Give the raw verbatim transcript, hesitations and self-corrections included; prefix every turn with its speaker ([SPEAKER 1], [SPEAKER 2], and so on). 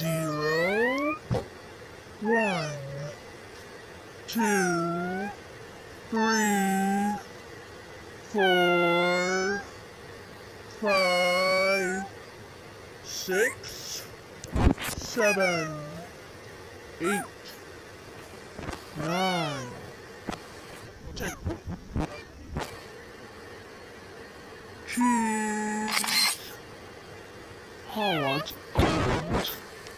[SPEAKER 1] Zero, one, two, three, four, five, six, seven, eight, nine, ten.